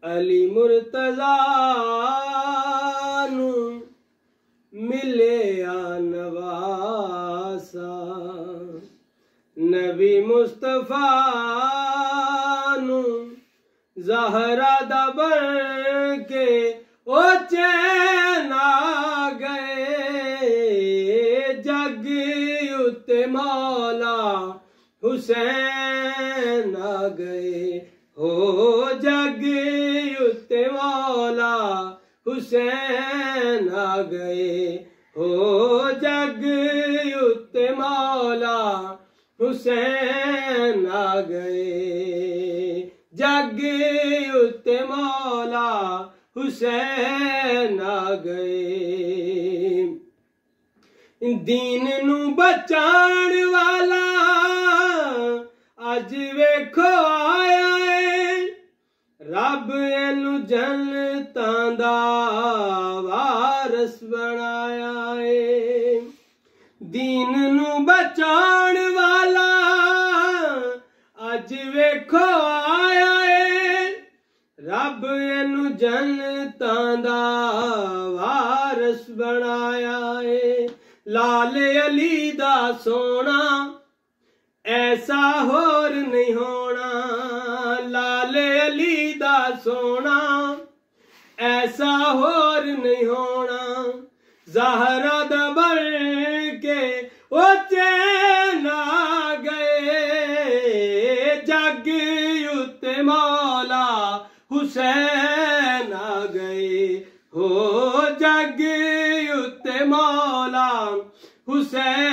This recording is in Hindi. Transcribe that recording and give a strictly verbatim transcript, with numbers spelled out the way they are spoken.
अली मुर्तज़ा नू मिले आ नवासा, नबी मुस्तफा नू ज़हरा दा बन के ओ चैन आ गए। जग उत्ते मौला हुसैन आ गए हो, जग उत्ते मौला हुसैन आ गए हो, जग उत्ते मौला हुसैन आ गए। जग उत्ते मौला हुसैन आ गए। दीन नू बचाण वाला अज वेखो आया है, रब इनू जन्नतां दा वारस बनाया है। दीन नू बचाण वाला अज वेखो आया है, रब इनू जन्नतां दा वारस बनाया है। लाल अली दा सोना ऐसा होर नहीं होना, लाल अली दा सोना ऐसा होर नहीं होना। ज़हरा दा बन के ओ चैन आ गए। जग उत्ते मौला हुसैन आ गए हो, जग उत्ते मौला हुसैन